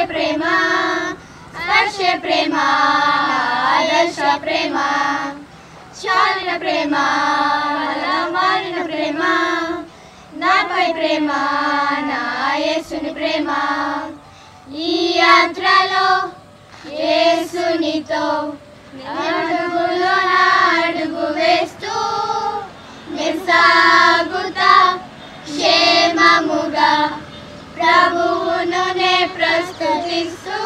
ప్రేమ స్పర్శ ప్రేమ ఆదర్శ ప్రేమ చాలిన ప్రేమ మారిన ప్రేమ నాపై ప్రేమ నా యేసుని ప్రేమ ఈ యాత్రలో యేసునితో అడుగులో అడుగు వేస్తూ సాగుతా క్షేమముగా ప్రభువును నే ప్రస్తుతిస్తూ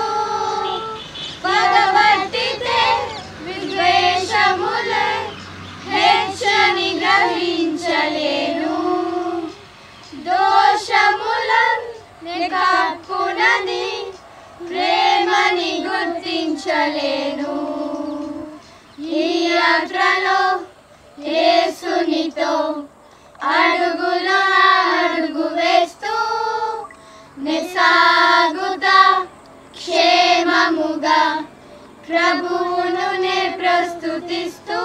పగబట్టితే విద్వేషములే హెచ్చని గ్రహించలేను దోషములను కప్పునని ప్రేమని గుర్తించలేను ఈ యాత్రలో యేసునితో అడుగులో అడుగు వేస్తూ సాగుతా క్షేమముగా ప్రభువును నే ప్రస్తుతిస్తూ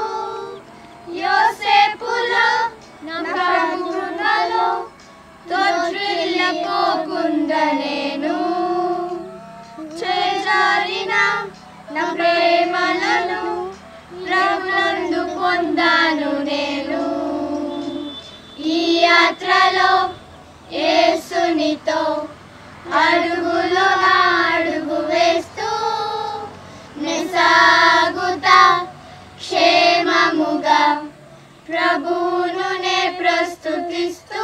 యోసేపులో నా ప్రభువులో తోట్రిల్లపోకుండా నేను చేజారిన నా ప్రేమలను ప్రభునందు పొందాను నేను ఈ యాత్రలో యేసునితో అడుగులో అడుగు వేస్తూ సాగుతా క్షేమముగా ప్రభువును నే ప్రస్తుతిస్తూ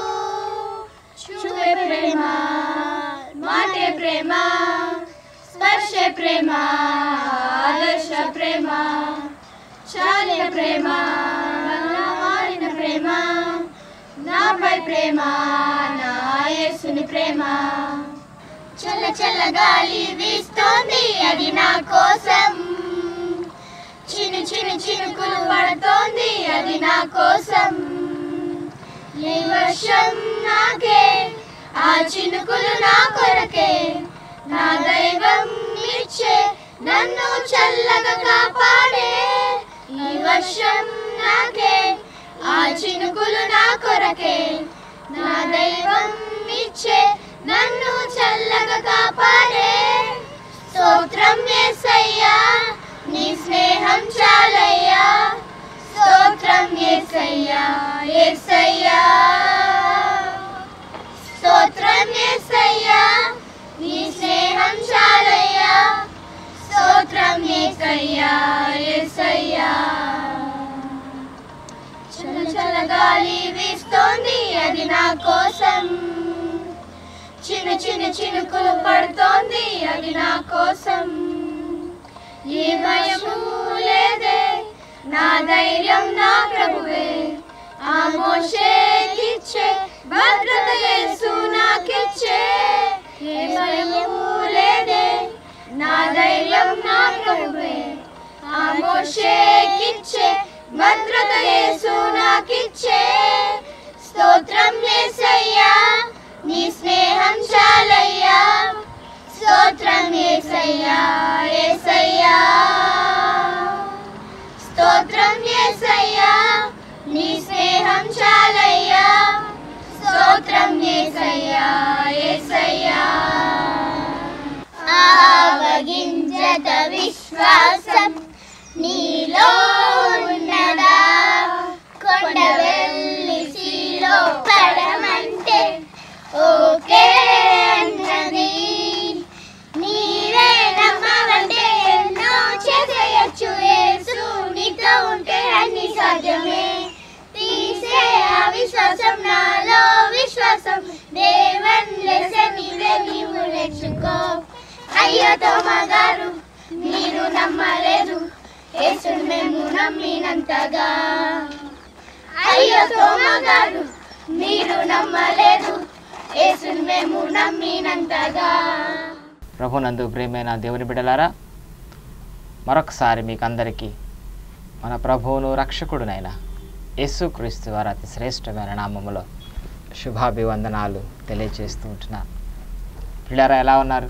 చూపే ప్రేమ మాటే ప్రేమ స్పర్శ ప్రేమ ఆదర్శ ప్రేమ చాలిన ప్రేమ మారిన ప్రేమ నాపై ప్రేమ నా యేసుని ప్రేమ చల్ల చల్ల గాలి వీస్తోంది అది నా కోసం చిను చిను చినుకులు పడుతోంది అది నా కోసం ఈ వర్షం నాకే ఆ చినుకులు నా కొరకే నా దైవం ఇచ్చే నన్ను చల్లగా కాపాడే ఈ వర్షం నాకే ఆ చినుకులు నా కొరకే నా దైవం ఇచ్చే నన్ను చల్లగా కాపాడే స్తోత్రం యేసయ్యా నీ స్నేహం చాలయ్యా స్తోత్రం యేసయ్యా యేసయ్యా స్తోత్రం యేసయ్యా నీ స్నేహం చాలయ్యా స్తోత్రం యేసయ్యా యేసయ్యా చల్ల చల్ల గాలి వీస్తోంది అది నా కోసం చిన్న చిన్న చినుకులు పడుతోంది అది నా కోసం ఏ భయము లేదే నా ధైర్యం నా ప్రభువే ఆ మోషేకిచ్చే భద్రత యేసు నాకిచ్చే ఏ భయము లేదే నా ధైర్యం నా ప్రభువే ఆ మోషేకిచ్చే భద్రత యేసు నాకిచ్చే స్తోత్రం యేసయ్యా నీ స్నేహం చాలయ్యా స్తోత్రం యేసయ్యా యేసయ్యా స్తోత్రం యేసయ్యా నీ స్నేహం చాలయ్యా స్తోత్రం యేసయ్యా యేసయ్యా ఆవగింజత విశ్వాసం నీలో ఉన్నదా కొండ వెళ్ళి సీలో పడమంటే ఓకే అన్నది నీవే నమ్మవంటే ఎన్నో చేసేయచ్చు యేసు నీతో ఉంటే అన్ని సాధ్యమే తీసే అవిశ్వాసం నాలో విశ్వాసం దేవన్ లెసన్ నీవే నీవు నేర్చుకో అయ్యో తోమా గారు మీరు నమ్మలేదు యేసుని మేము నమ్మినంతగా అయ్యో తోమా గారు మీరు నమ్మలేదు యేసుని మేము నమ్మినంతగా ప్రభునందు ప్రియమైన దేవుని బిడ్డలారా మరొకసారి మీకు అందరికీ మన ప్రభువును రక్షకుడునైన యేసుక్రీస్తు వారి అతి శ్రేష్టమైన నామములో శుభాభివందనాలు తెలియజేస్తూ ఉంటున్నాను. పిల్లరా ఎలా ఉన్నారు?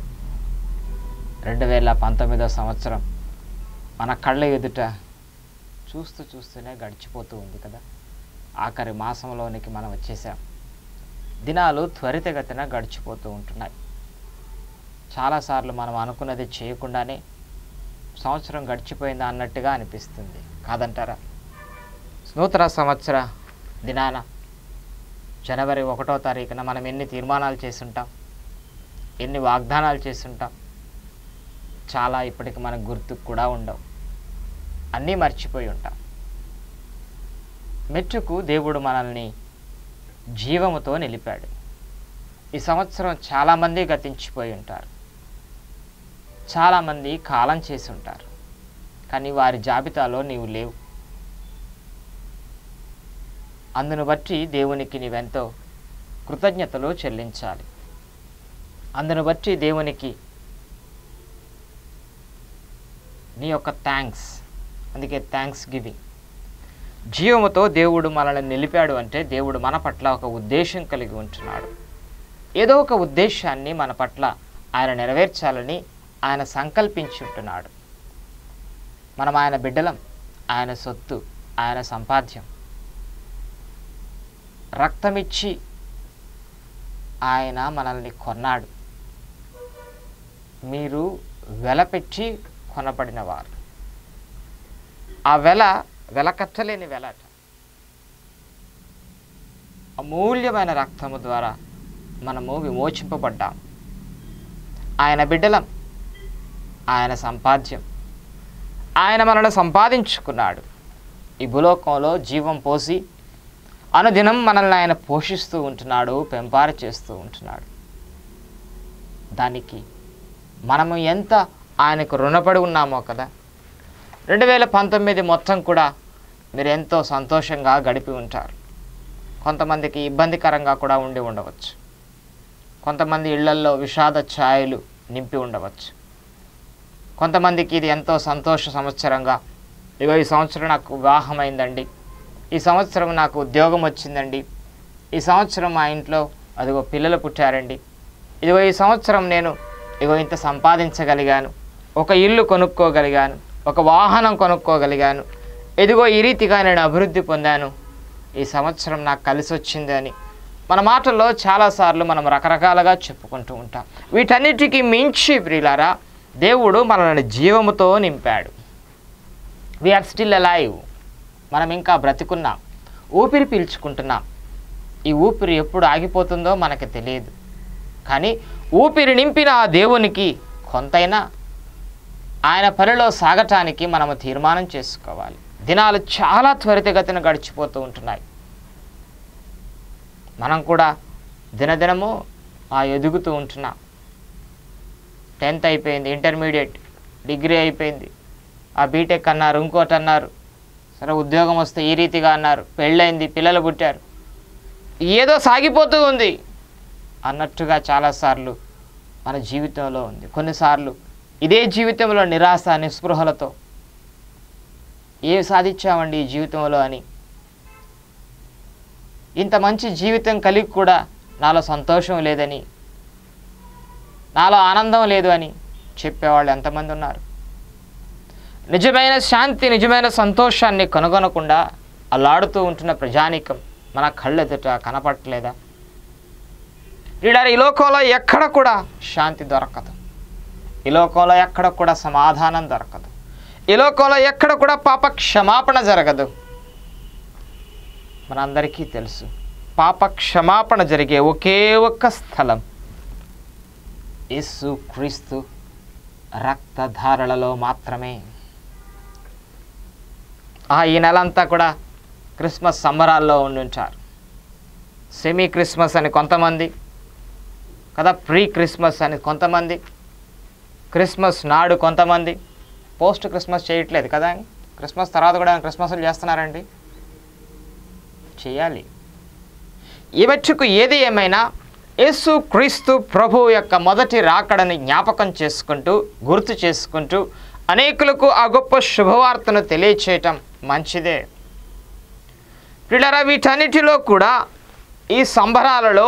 2019 సంవత్సరం మన కళ్ళ ఎదుట చూస్తూనే గడిచిపోతూ ఉంది కదా. ఆఖరి మాసంలోనికి మనం వచ్చేసాం. దినాలు త్వరితగతిన గడిచిపోతూ ఉంటున్నాయి. చాలాసార్లు మనం అనుకున్నది చేయకుండానే సంవత్సరం గడిచిపోయిందా అన్నట్టుగా అనిపిస్తుంది, కాదంటారా? నూతన సంవత్సర దినాన జనవరి 1వ తారీఖున మనం ఎన్ని తీర్మానాలు చేసుంటాం, ఎన్ని వాగ్దానాలు చేసుంటాం. చాలా ఇప్పటికి మనకు గుర్తుకు కూడా ఉండవు, అన్నీ మర్చిపోయి ఉంటాం. మెట్టుకు దేవుడు మనల్ని జీవముతో నిలిపాడు. ఈ సంవత్సరం చాలామంది గతించిపోయి ఉంటారు, చాలామంది కాలం చేసి ఉంటారు, కానీ వారి జాబితాలో నీవు లేవు. అందును బట్టి దేవునికి నీవెంతో కృతజ్ఞతలు చెల్లించాలి. అందును బట్టి దేవునికి నీ యొక్క థ్యాంక్స్, అందుకే థ్యాంక్స్ గివింగ్. జీవముతో దేవుడు మనల్ని నిలిపాడు అంటే దేవుడు మన పట్ల ఒక ఉద్దేశం కలిగి ఉంటున్నాడు. ఏదో ఒక ఉద్దేశాన్ని మన పట్ల ఆయన నెరవేర్చాలని ఆయన సంకల్పించి ఉంటున్నాడు. మనం ఆయన బిడ్డలం, ఆయన సొత్తు, ఆయన సంపాద్యం. రక్తమిచ్చి ఆయన మనల్ని కొన్నాడు. మీరు వెలపెట్టి కొనబడిన వారు. ఆ వెలకట్టలేని వెలట. అమూల్యమైన రక్తము ద్వారా మనము విమోచింపబడ్డాం. ఆయన బిడ్డలం, ఆయన సంపాద్యం. ఆయన మనల్ని సంపాదించుకున్నాడు. ఈ భూలోకంలో జీవం పోసి అనుదినం మనల్ని ఆయన పోషిస్తూ ఉంటున్నాడు, పెంపార చేస్తూ ఉంటున్నాడు. దానికి మనము ఎంత ఆయనకు రుణపడి ఉన్నామో కదా. 2019 మొత్తం కూడా మీరు ఎంతో సంతోషంగా గడిపి ఉంటారు. కొంతమందికి ఇబ్బందికరంగా కూడా ఉండి ఉండవచ్చు. కొంతమంది ఇళ్లల్లో విషాద ఛాయలు నింపి ఉండవచ్చు. కొంతమందికి ఇది ఎంతో సంతోష సంవత్సరంగా, ఇగో ఈ సంవత్సరం నాకు వివాహమైందండి, ఈ సంవత్సరం నాకు ఉద్యోగం వచ్చిందండి, ఈ సంవత్సరం మా ఇంట్లో అదిగో పిల్లలు పుట్టారండి, ఇదిగో ఈ సంవత్సరం నేను ఇంత సంపాదించగలిగాను, ఒక ఇల్లు కొనుక్కోగలిగాను, ఒక వాహనం కొనుక్కోగలిగాను, ఇదిగో ఈ రీతిగా నేను అభివృద్ధి పొందాను, ఈ సంవత్సరం నాకు కలిసి వచ్చింది అని మన మాటల్లో చాలాసార్లు మనం రకరకాలుగా చెప్పుకుంటూ ఉంటాం. వీటన్నిటికీ మించి ప్రియులారా, దేవుడు మనల్ని జీవముతో నింపాడు. We're still alive. మనం ఇంకా బ్రతికున్నాం, ఊపిరి పీల్చుకుంటున్నాం. ఈ ఊపిరి ఎప్పుడు ఆగిపోతుందో మనకు తెలియదు. కానీ ఊపిరి నింపిన ఆ దేవునికి కొంతైనా ఆయన పనిలో సాగటానికి మనము తీర్మానం చేసుకోవాలి. దినాలు చాలా త్వరితగతిన గడిచిపోతూ ఉంటున్నాయి. మనం కూడా దినదినము ఎదుగుతూ ఉంటున్నాం. 10th అయిపోయింది, ఇంటర్మీడియట్, డిగ్రీ అయిపోయింది, బీటెక్ అన్నారు, ఇంకోటి అన్నారు, సరే ఉద్యోగం వస్తే ఈ రీతిగా అన్నారు, పెళ్ళైంది, పిల్లలు పుట్టారు, ఏదో సాగిపోతూ ఉంది అన్నట్టుగా చాలాసార్లు మన జీవితంలో ఉంది. కొన్నిసార్లు ఇదే జీవితంలో నిరాశ, నిస్పృహలతో ఏం సాధించామండి ఈ జీవితంలో అని, ఇంత మంచి జీవితం కలిగి కూడా నాలో సంతోషం లేదని, నాలో ఆనందం లేదు అని చెప్పేవాళ్ళు ఎంతమంది ఉన్నారు? నిజమైన శాంతి, నిజమైన సంతోషాన్ని కనుగొనకుండా అల్లాడుతూ ఉంటున్న ప్రజానీకం మన కళ్ళెదుట కనపడలేదా? ఈ లోకంలో ఎక్కడ కూడా శాంతి దొరకదు. ఈ లోకంలో ఎక్కడ కూడా సమాధానం దొరకదు. ఈ లోకంలో ఎక్కడ కూడా పాప క్షమాపణ జరగదు. మనందరికీ తెలుసు, పాప క్షమాపణ జరిగే ఒకే ఒక్క స్థలం యేసు క్రీస్తు రక్తధారలలో మాత్రమే. ఈ నెలంతా కూడా క్రిస్మస్ సంబరాల్లో ఉండుంటారు. సెమీ క్రిస్మస్ అని కొంతమంది కదా, ప్రీ క్రిస్మస్ అని కొంతమంది, క్రిస్మస్ నాడు కొంతమంది, పోస్ట్ క్రిస్మస్ చేయట్లేదు కదా. క్రిస్మస్ తర్వాత కూడా క్రిస్మస్లు చేస్తున్నారండి, చేయాలి. ఈ మట్టుకు ఏది ఏమైనా యేసు క్రీస్తు ప్రభువు యొక్క మొదటి రాకడని జ్ఞాపకం చేసుకుంటూ, గుర్తు చేసుకుంటూ అనేకులకు ఆ గొప్ప శుభవార్తను తెలియచేయటం మంచిదే. ప్రియులారా, వీటన్నిటిలో కూడా, ఈ సంబరాలలో,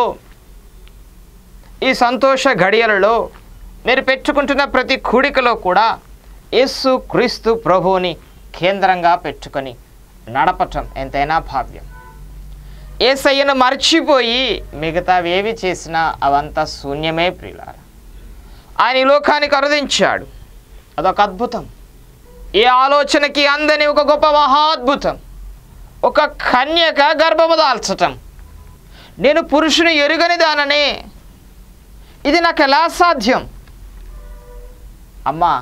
ఈ సంతోష గడియలలో, మీరు పెట్టుకుంటున్న ప్రతి కూడికలో కూడా యేసు క్రీస్తు ప్రభువుని కేంద్రంగా పెట్టుకొని నడపటం ఎంతైనా భావ్యం. యేసయ్యను మర్చిపోయి మిగతావేవి చేసినా అవంతా శూన్యమే ప్రియులారా. ఆయన ఈ లోకానికి అరుదించాడు. అదొక అద్భుతం. ఏ ఆలోచనకి అందని ఒక గొప్ప మహాద్భుతం. ఒక కన్యక గర్భము దాల్చటం. నేను పురుషుని ఎరుగని దాననే, ఇది నాకు ఎలా సాధ్యం? అమ్మా,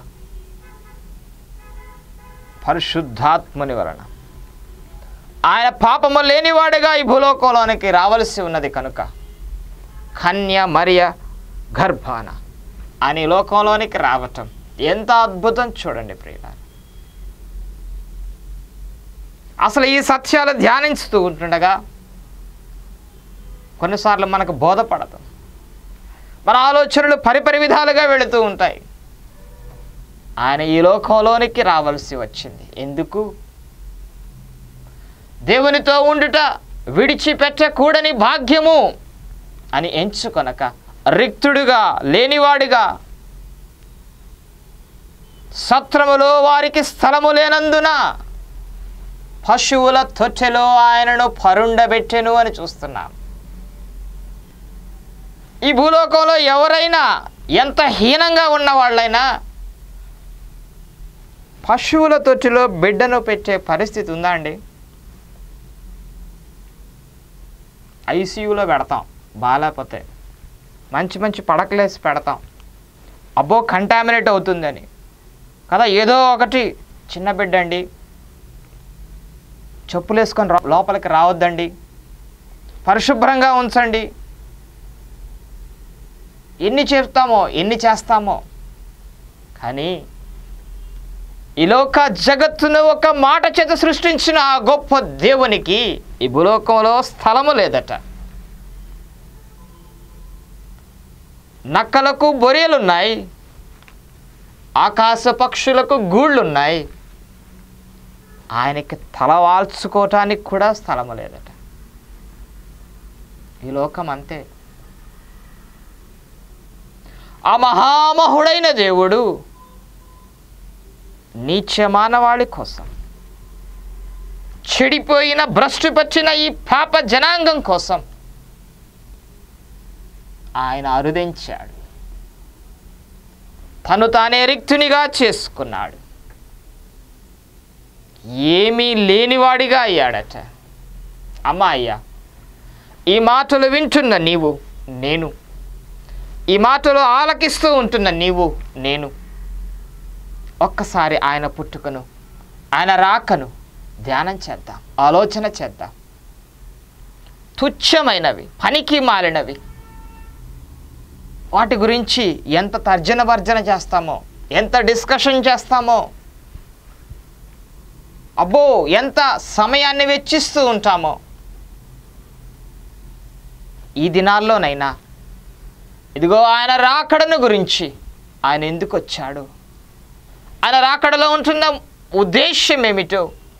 పరిశుద్ధాత్ముని వలన ఆయన పాపము లేనివాడిగా ఈ భూలోకంలోనికి రావలసి ఉన్నది కనుక కన్య మరియ గర్భాన ఆయన ఈ లోకంలోనికి రావటం ఎంత అద్భుతం చూడండి ప్రియులారా. అసలు ఈ సత్యాలు ధ్యానించుతూ ఉంటుండగా కొన్నిసార్లు మనకు బోధపడదు. మన ఆలోచనలు పరిపరి విధాలుగా వెళుతూ ఉంటాయి. ఆయన ఈ లోకంలోనికి రావాల్సి వచ్చింది ఎందుకు? దేవునితో ఉండుట విడిచిపెట్టకూడని భాగ్యము అని ఎంచుకొనక రిక్తుడుగా లేనివాడిగా, సత్రములో వారికి స్థలము లేనందున పశువుల తొట్టెలో ఆయనను పరుండబెట్టెను అని చూస్తున్నాం. ఈ భూలోకంలో ఎవరైనా ఎంత హీనంగా ఉన్న వాళ్ళైనా పశువుల తొట్టిలో బిడ్డను పెట్టే పరిస్థితి ఉందా అండి? ఐసీయూలో పెడతాం బాగాలేకపోతే, మంచి మంచి పడకలేసి పెడతాం, అబ్బో కంటామినేట్ అవుతుందని కదా. ఏదో ఒకటి చిన్న బిడ్డ అండి, చెప్పులు వేసుకొని లోపలికి రావద్దండి, పరిశుభ్రంగా ఉంచండి, ఎన్ని చెప్తామో ఎన్ని చేస్తామో. కానీ ఈ లోక జగత్తును ఒక మాట చేత సృష్టించిన ఆ గొప్ప దేవునికి ఈ భూలోకంలో స్థలము లేదట. నక్కలకు బొరియలున్నాయి, ఆకాశ పక్షులకు గూళ్ళున్నాయి, ఆయనకి తల వాల్చుకోవటానికి కూడా స్థలము లేదట. ఈ లోకం అంతే. ఆ మహామహుడైన దేవుడు నీచ మానవాళి కోసం, చెడిపోయిన భ్రష్టు పట్టిన ఈ పాప జనాంగం కోసం ఆయన అరుదించాడు. తను తానే రిక్తునిగా చేసుకున్నాడు. ఏమీ లేనివాడిగా అయ్యాడట. అమ్మా అయ్యా, ఈ మాటలు వింటున్న నీవు నేను, ఈ మాటలు ఆలకిస్తూ ఉంటున్న నీవు నేను ఒక్కసారి ఆయన పుట్టుకను, ఆయన రాకను ధ్యానం చేద్దాం, ఆలోచన చేద్దాం. తుచ్చమైనవి, పనికి మాలినవి వాటి గురించి ఎంత తర్జన భర్జన చేస్తామో, ఎంత డిస్కషన్ చేస్తామో, అబ్బో ఎంత సమయాన్ని వెచ్చిస్తూ ఉంటామో. ఈ దినాల్లోనైనా ఇదిగో ఆయన రాకడను గురించి, ఆయన ఎందుకు వచ్చాడు, ఆయన రాకడలో ఉంటున్న ఉద్దేశ్యం ఏమిటో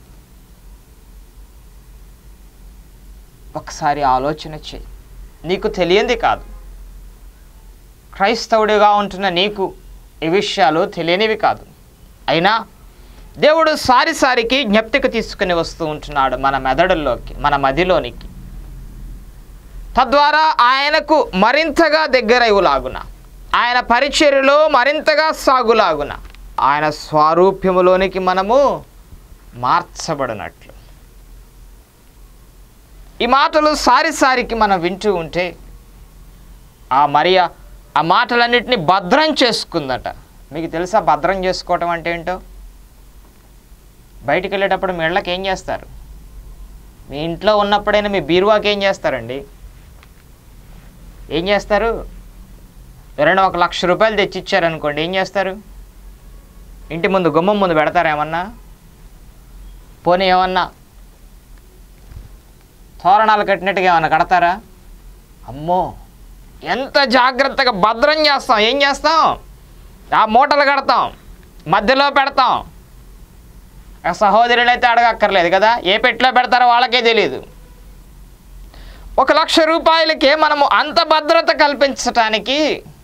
ఒకసారి ఆలోచన చేయి. నీకు తెలియంది కాదు, క్రైస్తవుడిగా ఉంటున్న నీకు ఈ విషయాలు తెలియనివి కాదు. అయినా దేవుడు సారిసారికి జ్ఞప్తికి తీసుకుని వస్తూ ఉంటున్నాడు మన మెదడుల్లోకి, మన మదిలోనికి. తద్వారా ఆయనకు మరింతగా దగ్గరయ్యేలాగున, ఆయన పరిచర్యలో మరింతగా సాగులాగున, ఆయన స్వారూప్యములోనికి మనము మార్చబడినట్లు. ఈ మాటలు సారిసారికి మనం వింటూ ఉంటే ఆ మరియ ఆ మాటలన్నిటిని భద్రం చేసుకుందట. మీకు తెలుసా భద్రం చేసుకోవటం అంటే ఏంటో? బయటికి వెళ్ళేటప్పుడు మీ ఇళ్ళకి ఏం చేస్తారు? మీ ఇంట్లో ఉన్నప్పుడైనా మీ బీరువాకి ఏం చేస్తారండి? ఏం చేస్తారు? ఎవరైనా 1,00,000 రూపాయలు తెచ్చిచ్చారనుకోండి, ఏం చేస్తారు? ఇంటి ముందు గుమ్మం ముందు పెడతారా? ఏమన్నా పోనీ ఏమన్నా తోరణాలు కట్టినట్టుగా ఏమన్నా కడతారా? అమ్మో, ఎంత జాగ్రత్తగా భద్రం చేస్తాం. ఏం చేస్తాం? ఆ మూటలు కడతాం, మధ్యలో పెడతాం. సహోదరులు అయితే అడగక్కర్లేదు కదా, ఏ పెట్టిలో పెడతారో వాళ్ళకే తెలియదు. 1,00,000 రూపాయలకే మనము అంత భద్రత కల్పించటానికి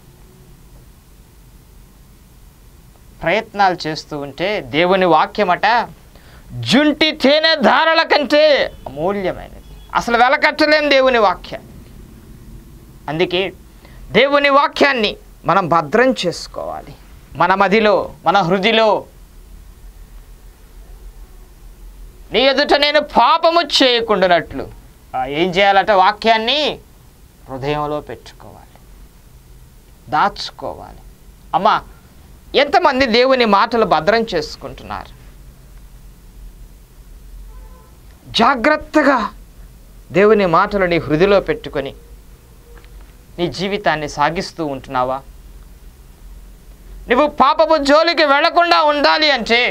ప్రయత్నాలు చేస్తూ ఉంటే దేవుని వాక్యమట జుంటి తేనె ధారల కంటే అమూల్యమైనది. అసలు వెలకట్టలేం దేవుని వాక్యాన్ని. అందుకే దేవుని వాక్యాన్ని మనం భద్రం చేసుకోవాలి. మన మదిలో, మన హృదిలో, నీ ఎదుట నేను పాపము చేయకుండానట్లు ఏం చేయాలట? వాక్యాన్ని హృదయంలో పెట్టుకోవాలి, దాచుకోవాలి. అమ్మా, ఎంతమంది దేవుని మాటలు భద్రం చేసుకుంటున్నారు? జాగ్రత్తగా దేవుని మాటలు నీ హృదిలో పెట్టుకొని నీ జీవితాన్ని సాగిస్తూ ఉంటున్నావా? నువ్వు పాపపు జోలికి వెళ్లకుండా ఉండాలి అంటే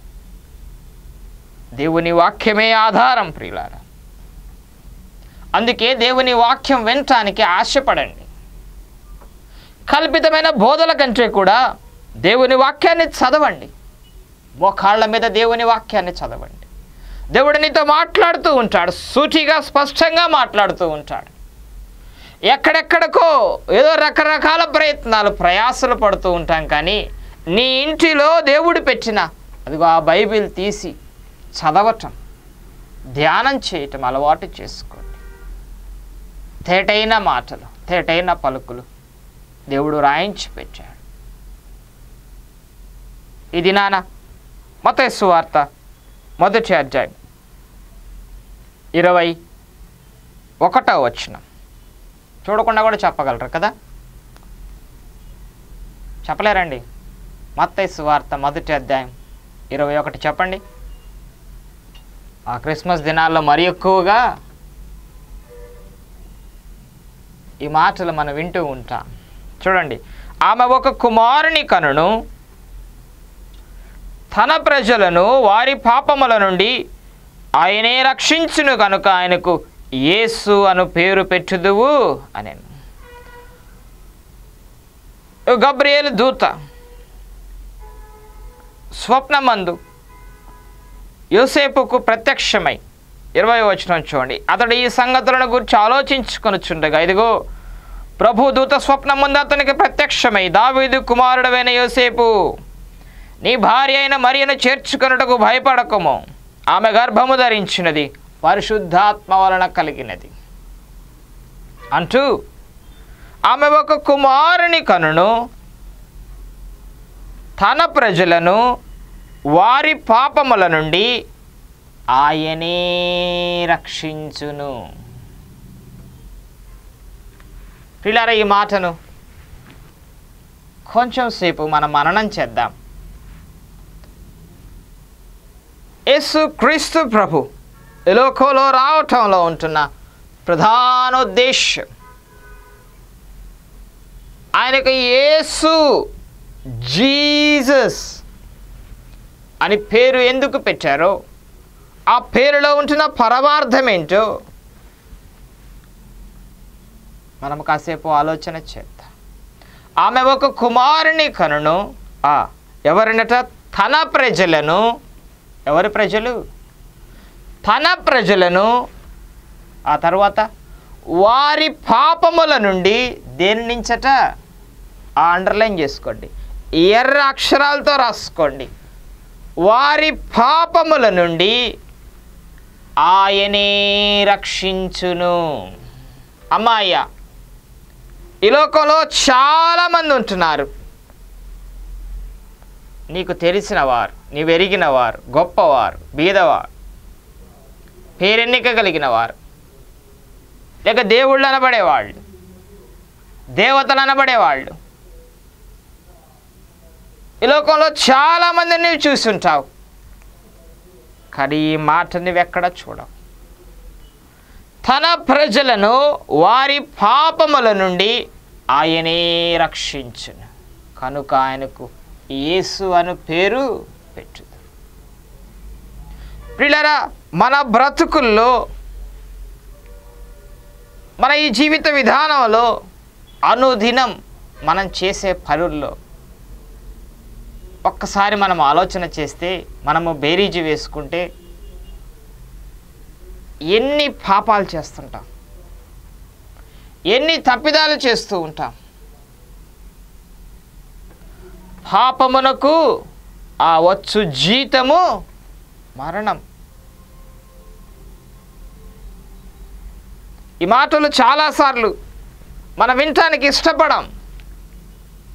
దేవుని వాక్యమే ఆధారం ప్రియులారా. అందుకే దేవుని వాక్యం వినటానికి ఆశపడండి. కల్పితమైన బోధల కంటే కూడా దేవుని వాక్యాన్ని చదవండి. మోకాళ్ళ మీద దేవుని వాక్యాన్ని చదవండి. దేవుడు నీతో మాట్లాడుతూ ఉంటాడు, సూటిగా స్పష్టంగా మాట్లాడుతూ ఉంటాడు. ఎక్కడెక్కడికో ఏదో రకరకాల ప్రయాసలు పడుతూ ఉంటాం, కానీ నీ ఇంటిలో దేవుడు పెట్టిన అదిగో ఆ బైబిల్ తీసి చదవటం, ధ్యానం చేయటం అలవాటు చేసుకోండి. తేటైన మాటలు, తేటైన పలుకులు దేవుడు రాయించి పెట్టాడు. ఇది నాన్న మత్తయి సువార్త 1వ అధ్యాయం 21వ వచనం. చూడకుండా కూడా చెప్పగలరు కదా? చెప్పలేరండి? మత్తయి సువార్త 1వ అధ్యాయం 21 చెప్పండి. ఆ క్రిస్మస్ దినాల్లో మరి ఎక్కువగా ఈ మాటలు మనం వింటూ ఉంటాం. చూడండి, ఆమె ఒక కుమారుని కనును, తన ప్రజలను వారి పాపముల నుండి ఆయనే రక్షించును కనుక ఆయనకు యేసు అను పేరు పెట్టుదువు అనెను. గబ్రియేలు దూత స్వప్నమందు యోసేపుకు ప్రత్యక్షమై 20వ వచనం చూడండి. అతడు ఈ సంగతులను గురించి ఆలోచించుకొనుచుండగా ఇదిగో ప్రభు దూత స్వప్నమందు అతనికి ప్రత్యక్షమై, దావీదు కుమారుడవైన యోసేపు, నీ భార్య అయిన మరియను చేర్చుకొనుటకు భయపడకము, ఆమె గర్భము ధరించినది పరిశుద్ధాత్మ వలన కలిగినది అంటూ, ఆమె ఒక కుమారుని కనును, తన ప్రజలను వారి పాపముల నుండి ఆయనే రక్షించును. పిల్లరా, ఈ మాటను కొంచెం సేపు మనం మననం చేద్దాం. యేసు క్రీస్తు ప్రభు ఈ లోకంలో రావటంలో ఉంటున్న ప్రధాన ఉద్దేశం, ఆయనకు యేసు జీసస్ అని పేరు ఎందుకు పెట్టారో, ఆ పేరులో ఉంటున్న పరమార్థం ఏంటో మనం కాసేపు ఆలోచన చేద్దాం. ఆమె ఒక కుమారుని కనును, ఎవరినట? తన ప్రజలను. ఎవరి ప్రజలు? తన ప్రజలను. ఆ తర్వాత వారి పాపముల నుండి. దేని నుంచట? అండర్లైన్ చేసుకోండి, ఎర్ర అక్షరాలతో రాసుకోండి. వారి పాపముల నుండి ఆయనే రక్షించును. అమ్మాయ్య, ఈ లోకంలో చాలామంది ఉంటున్నారు. నీకు తెలిసిన వారు, నీవు ఎరిగిన వారు, గొప్పవారు, బీదవారు, పేరెన్నిక కలిగిన వారు, లేక దేవుళ్ళు అనబడేవాళ్ళు, దేవతలు అనబడేవాళ్ళు. ఈ లోకంలో చాలామందిని నీవు చూస్తుంటావు, కానీ ఈ మాట నువ్వెక్కడ చూడవు. తన ప్రజలను వారి పాపముల నుండి ఆయనే రక్షించును కనుక ఆయనకు యేసు అను పేరు పెట్టుదు. ప్రియులారా, మన బ్రతుకుల్లో, మన ఈ జీవిత విధానంలో, అనుదినం మనం చేసే పనుల్లో ఒక్కసారి మనం ఆలోచన చేస్తే, మనము బేరీజు వేసుకుంటే ఎన్ని పాపాలు చేస్తుంటాం, ఎన్ని తప్పిదాలు చేస్తూ ఉంటాం. పాపమునకు ఆ వచ్చు జీతము మరణం. ఈ మాటలు చాలాసార్లు మనం వినటానికి ఇష్టపడం,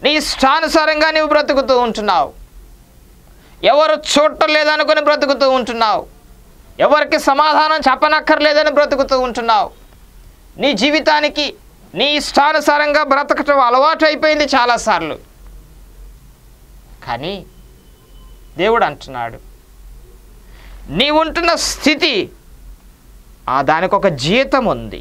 నీ ఇష్టానుసారంగా నీవు బ్రతుకుతూ ఉంటున్నావు. ఎవరు చూడటం లేదనుకొని బ్రతుకుతూ ఉంటున్నావు. ఎవరికి సమాధానం చెప్పనక్కర్లేదని బ్రతుకుతూ ఉంటున్నావు. నీ జీవితానికి నీ ఇష్టానుసారంగా బ్రతకటం అలవాటు అయిపోయింది చాలాసార్లు. కానీ దేవుడు అంటున్నాడు, నీ ఉంటున్న స్థితి దానికి ఒక జీతం ఉంది.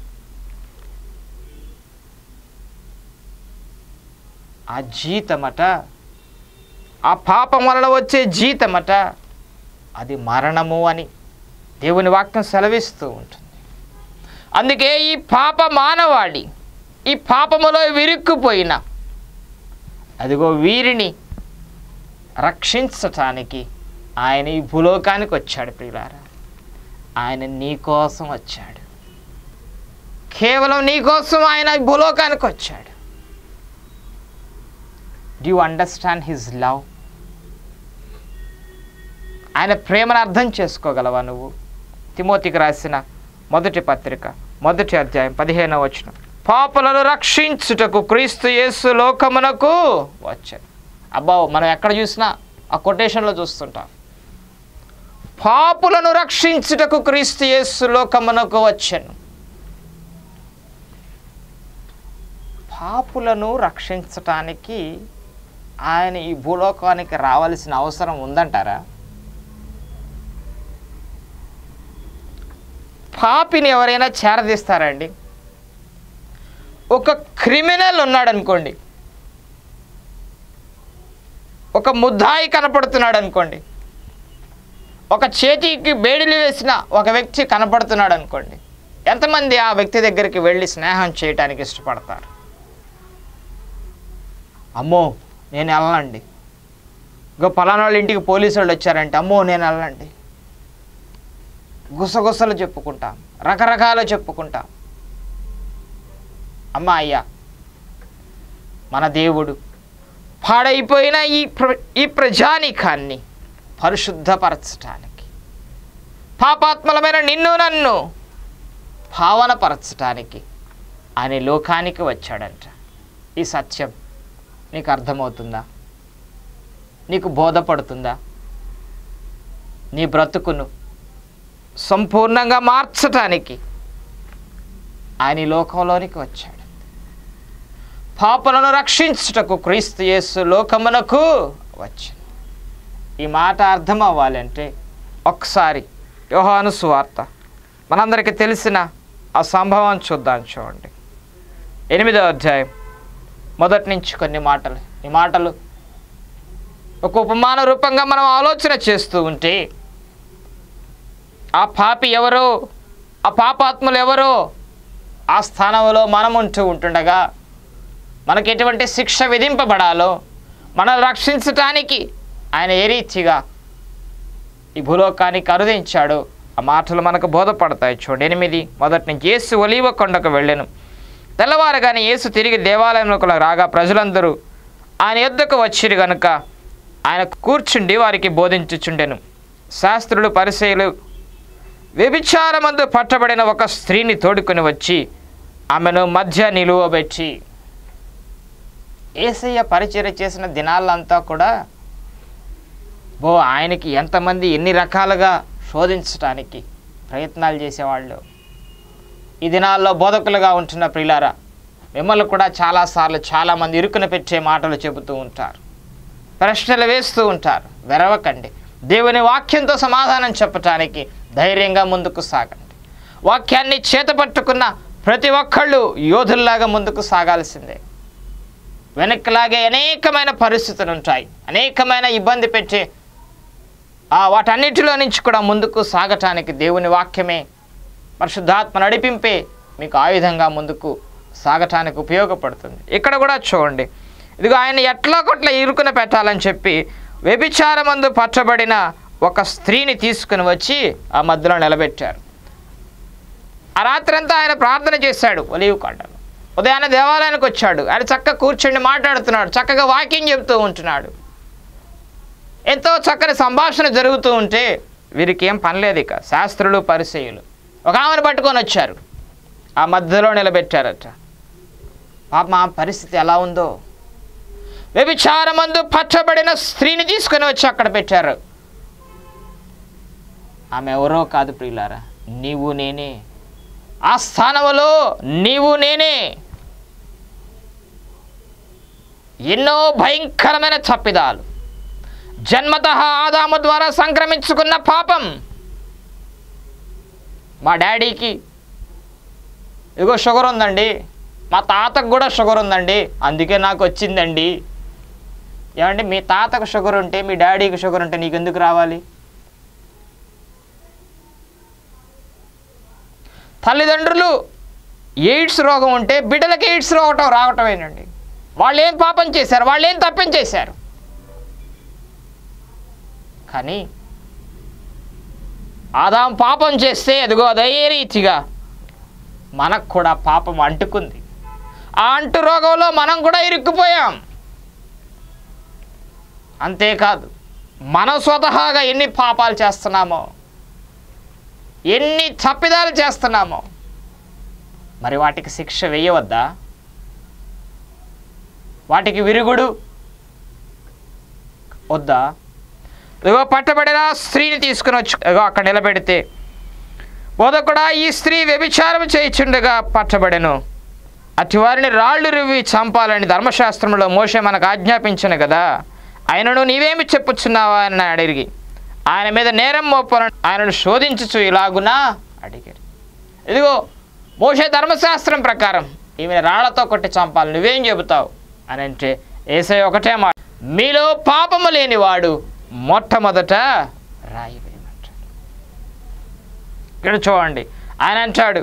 ఆ జీతమట, ఆ పాపం వలన వచ్చే జీతమట, అది మరణము అని దేవుని వాక్యం సెలవిస్తూ ఉంటుంది. అందుకే ఈ పాప మానవాడి ఈ పాపములో విరుక్కుపోయిన అదిగో వీరిని రక్షించటానికి ఆయన ఈ భూలోకానికి వచ్చాడు. ప్రియులారా, ఆయన నీ కోసం వచ్చాడు. కేవలం నీ కోసం ఆయన ఈ భూలోకానికి వచ్చాడు. Do you understand his love? ఆయన ప్రేమను అర్థం చేసుకోగలవా నువ్వు? తిమోతికి రాసిన మొదటి పత్రిక 1వ అధ్యాయం 15వ వచనం, పాపులను రక్షించుటకు క్రీస్తు యేసు లోకమునకు వచ్చాడు. అబ్బా, మనం ఎక్కడ చూసినా ఆ కొటేషన్లో చూస్తుంటాం. పాపులను రక్షించుటకు క్రీస్తు యేసు లోకమునకు వచ్చాను. పాపులను రక్షించటానికి ఆయన ఈ భూలోకానికి రావాల్సిన అవసరం ఉందంటారా? పాపిని ఎవరైనా చేరదీస్తారండి? ఒక క్రిమినల్ ఉన్నాడు అనుకోండి, ఒక ముద్దాయి కనపడుతున్నాడు అనుకోండి, ఒక చేతికి బేడిలు వేసిన ఒక వ్యక్తి కనపడుతున్నాడు అనుకోండి, ఎంతమంది ఆ వ్యక్తి దగ్గరికి వెళ్ళి స్నేహం చేయడానికి ఇష్టపడతారు? అమ్మో నేను వెళ్ళనండి, ఇంకో పలానా వాళ్ళ ఇంటికి పోలీసు వాళ్ళు వచ్చారంటే అమ్మో నేను వెళ్ళనండి, గుసగుసలు చెప్పుకుంటాం, రకరకాలు చెప్పుకుంటాం. అమ్మా అయ్యా, మన దేవుడు పాడైపోయిన ఈ ప్రజానీకాన్ని పరిశుద్ధపరచటానికి, పాపాత్మలమైన నిన్ను నన్ను భావనపరచటానికి ఆయన లోకానికి వచ్చాడంట. ఈ సత్యం నీకు అర్థమవుతుందా? నీకు బోధపడుతుందా? నీ బ్రతుకును సంపూర్ణంగా మార్చటానికి ఆయన ఈ లోకంలోనికి వచ్చాడు. పాపులను రక్షించుటకు క్రీస్తు యేసు లోకమునకు వచ్చాడు. ఈ మాట అర్థం అవ్వాలంటే ఒకసారి యోహాను సువార్త మనందరికీ తెలిసిన ఆ సంభవం చూద్దాం. చూడండి, 8వ అధ్యాయం మొదటి నుంచి కొన్ని మాటలు. ఈ మాటలు ఒక ఉపమాన రూపంగా మనం ఆలోచన చేస్తూ ఉంటే ఆ పాపి ఎవరో, ఆ పాపాత్ములు ఎవరో, ఆ స్థానంలో మనం ఉంటుండగా మనకి ఎటువంటి శిక్ష విధింపబడాలో, మనల్ని రక్షించటానికి ఆయన ఏ రీతిగా ఈ భూలోకానికి అరుదించాడో ఆ మాటలు మనకు బోధపడతాయి. చూడండి, 8 మొదటి నుంచి. యేసు ఒలీవ కొండకు వెళ్ళెను. తెల్లవారగానే యేసు తిరిగి దేవాలయంలోకి రాగా ప్రజలందరూ ఆయన యొద్దకు వచ్చిరు గనుక ఆయన కూర్చుండి వారికి బోధించుచుండెను. శాస్త్రులు పరిసయ్యులు వ్యభిచారమందు పట్టబడిన ఒక స్త్రీని తోడుకొని వచ్చి ఆమెను మధ్య నిలువబెట్టి, యేసయ్య పరిచర్య చేసిన దినాలంతా కూడా ఆయనకి ఎంతమంది ఎన్ని రకాలుగా శోధించడానికి ప్రయత్నాలు చేసేవాళ్ళు. ఈ దినాల్లో బోధకులుగా ఉంటున్న ప్రియులారా, మిమ్మల్ని కూడా చాలాసార్లు చాలామంది ఇరుకున పెట్టే మాటలు చెబుతూ ఉంటారు, ప్రశ్నలు వేస్తూ ఉంటారు. వెరవకండి, దేవుని వాక్యంతో సమాధానం చెప్పటానికి ధైర్యంగా ముందుకు సాగండి. వాక్యాన్ని చేతపట్టుకున్న ప్రతి ఒక్కళ్ళు యోధుల్లాగా ముందుకు సాగాల్సిందే. వెనక్కిలాగే అనేకమైన పరిస్థితులు ఉంటాయి, అనేకమైన ఇబ్బంది పెట్టే వాటన్నిటిలో నుంచి కూడా ముందుకు సాగటానికి దేవుని వాక్యమే, పరిశుద్ధాత్మ నడిపింపే మీకు ఆయుధంగా ముందుకు సాగటానికి ఉపయోగపడుతుంది. ఇక్కడ కూడా చూడండి, ఇదిగో ఆయన ఎట్లా కొట్ల ఇరుకున పెట్టాలని చెప్పి వ్యభిచారమందు పట్టబడిన ఒక స్త్రీని తీసుకుని వచ్చి ఆ మధ్యలో నిలబెట్టారు. ఆ రాత్రంతా ఆయన ప్రార్థన చేశాడు ఒలీవ కొండలో. ఉదయాన్నే దేవాలయానికి వచ్చాడు. ఆయన చక్కగా కూర్చొని మాట్లాడుతున్నాడు, చక్కగా వాక్యం చెబుతూ ఉంటున్నాడు. ఎంతో చక్కని సంభాషణ జరుగుతూ ఉంటే వీరికి ఏం పనిలేదు. ఇక శాస్త్రులు పరిసయ్యులు ఒక ఆమెను పట్టుకొని వచ్చారు, ఆ మధ్యలో నిలబెట్టారట. పాప ఆ పరిస్థితి ఎలా ఉందో వ్యభిచారమందు పట్టబడిన స్త్రీని తీసుకొని వచ్చి అక్కడ పెట్టారు. ఆమె ఎవరో కాదు ప్రియులారా, నీవు నేనే. ఆ స్థానంలో నీవు నేనే. ఎన్నో భయంకరమైన తప్పిదాలు, జన్మతః ఆదాము ద్వారా సంక్రమించుకున్న పాపం. మా డాడీకి ఇగో షుగర్ ఉందండి, మా తాతకు కూడా షుగర్ ఉందండి, అందుకే నాకు వచ్చిందండి. ఏమండి, మీ తాతకు షుగర్ ఉంటే మీ డాడీకి షుగర్ ఉంటే నీకు ఎందుకు రావాలి? తల్లిదండ్రులు ఎయిడ్స్ రోగం ఉంటే బిడ్డలకి ఎయిడ్స్ రోగం రావటమేనండి. వాళ్ళు ఏం పాపం చేశారు? వాళ్ళు ఏం తప్పం చేశారు? కానీ ఆదాం పాపం చేస్తే అదిగో అదే రీతిగా మనకు కూడా పాపం అంటుకుంది. ఆ అంటు రోగంలో మనం కూడా ఇరుక్కుపోయాం. అంతేకాదు, మనం స్వతహాగా ఎన్ని పాపాలు చేస్తున్నామో, ఎన్ని తప్పిదాలు చేస్తున్నామో, మరి వాటికి శిక్ష వేయవద్దా? వాటికి విరుగుడు వద్దా? ఇగో పట్టబడిన స్త్రీని తీసుకుని వచ్చి అక్కడ నిలబెడితే, బోధకుడా, ఈ స్త్రీ వ్యభిచారం చేయుచుండగా పట్టబడెను, అటు వారిని రాళ్ళు రువ్వి చంపాలని ధర్మశాస్త్రంలో మోషే మనకు ఆజ్ఞాపించను కదా, ఆయనను నీవేమి చెప్పుచున్నావా అని అడిగి ఆయన మీద నేరం మోపాలని ఆయనను శోధించుచు ఇలాగునా అడిగారు. ఇదిగో మోషే ధర్మశాస్త్రం ప్రకారం ఈమెను రాళ్లతో కొట్టి చంపాలి, నువ్వేం చెబుతావు అని అంటే యేసయ్య ఒకటే మాట, మీలో పాపము లేనివాడు మొట్టమొదట రాయి వేయమంటాడు. ఇక్కడ చూడండి, ఆయన అంటాడు,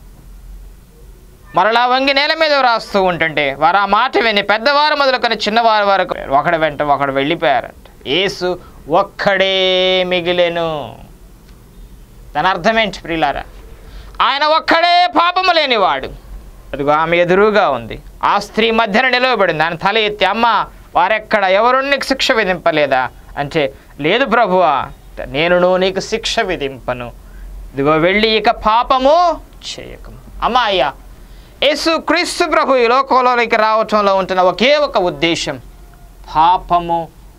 మరలా వంగి నేల మీద రాస్తూ ఉంటుంటే వారు ఆ మాట విని పెద్దవారు మొదలుకొని చిన్నవారి వరకు ఒకడి వెంట ఒకడు వెళ్ళిపోయారంట. యేసు ఒక్కడే మిగిలెను. దాని అర్థం ఏంటి ప్రియులారా? ఆయన ఒక్కడే పాపము లేనివాడు. అదిగో ఆమె ఎదురుగా ఉంది, ఆ స్త్రీ మధ్యన నిలవబడింది. ఆయన తల ఎత్తి, అమ్మ, వారెక్కడ, ఎవరు నీకు శిక్ష విధింపలేదా అంటే, లేదు ప్రభువా, నేను నీకు శిక్ష విధింపను, ఇదిగో వెళ్ళి ఇక పాపము చేయకము. అమ్మా, అయ్యా, యేసు క్రీస్తు ప్రభు ఈ లోకంలోకి రావటంలో ఉంటున్న ఒకే ఒక ఉద్దేశం, పాపము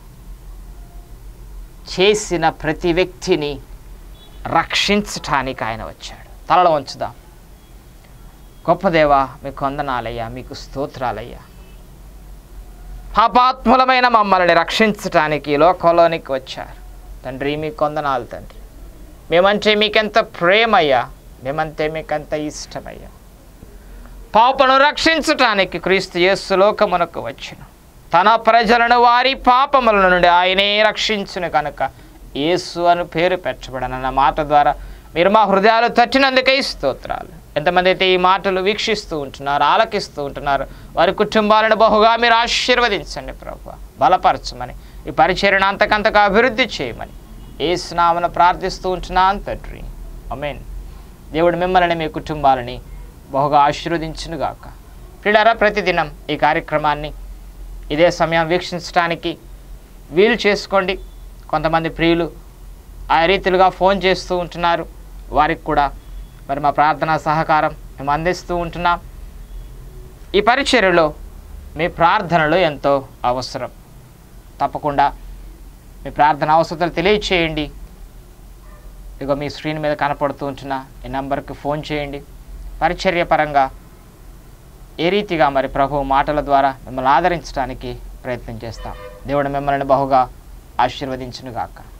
చేసిన ప్రతి వ్యక్తిని రక్షించటానికి ఆయన వచ్చాడు. తలలో ఉంచుదాం. గొప్ప దేవా, మీకు వందనాలయ్యా, మీకు స్తోత్రాలయ్యా. పాపాత్ములమైన మమ్మల్ని రక్షించటానికి ఈ లోకంలోనికి వచ్చారు తండ్రి. మీకు వందనాలు తండ్రి. మేమంటే మీకెంత ప్రేమయ్యా, మేమంతే మీకెంత ఇష్టమయ్యా. పాపను రక్షించటానికి క్రీస్తు యేసు లోకమునకు వచ్చిన తన ప్రజలను వారి పాపముల నుండి ఆయనే రక్షించును కనుక యేసు అను పేరు పెట్టబడనన్న మాట ద్వారా మీరు మా హృదయాలు తట్టినందుకై స్తోత్రాలు. ఎంతమంది అయితే ఈ మాటలు వీక్షిస్తూ ఉంటున్నారు, ఆలకిస్తూ ఉంటున్నారు, వారి కుటుంబాలను బహుగా మీరు ఆశీర్వదించండి ప్రభువా. బలపరచమని, ఈ పరిచర్యను అంతకంతగా అభివృద్ధి చేయమని యేసు నామమున ప్రార్థిస్తూ ఉంటున్నాను తండ్రి. ఆమేన్. దేవుడు మిమ్మల్ని మీ కుటుంబాలని బహుగా ఆశీర్వదించునుగాక. ప్రియులారా, ప్రతిదినం ఈ కార్యక్రమాన్ని ఇదే సమయం వీక్షించడానికి వీలు చేసుకోండి. కొంతమంది ప్రియులు ఆ రీతిలుగా ఫోన్ చేస్తూ ఉంటున్నారు, వారికి కూడా మరి మా ప్రార్థనా సహకారం మేము అందిస్తూ ఉంటున్నాం. ఈ పరిచర్యలో మీ ప్రార్థనలు ఎంతో అవసరం. తప్పకుండా మీ ప్రార్థన అవసరతలు తెలియచేయండి. ఇగో మీ స్క్రీన్ మీద కనపడుతూ ఉంటున్న ఈ నంబర్కి ఫోన్ చేయండి. పరిచర్య పరంగా ఏ రీతిగా మరి ప్రభు మాటల ద్వారా మిమ్మల్ని ఆదరించడానికి ప్రయత్నం చేస్తాం. దేవుడు మిమ్మల్ని బహుగా ఆశీర్వదించునుగాక.